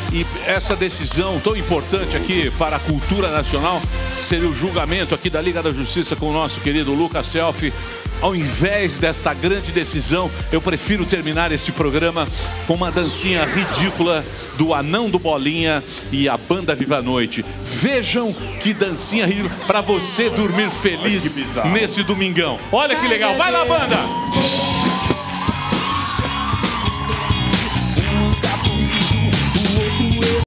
E essa decisão tão importante aqui para a cultura nacional, que seria o julgamento aqui da Liga da Justiça com o nosso querido Lucas Selfie. Ao invés desta grande decisão, eu prefiro terminar este programa com uma dancinha ridícula do Anão do Bolinha e a banda Viva a Noite. Vejam que dancinha ridícula para você dormir feliz nesse domingão. Olha que legal. Vai lá, banda!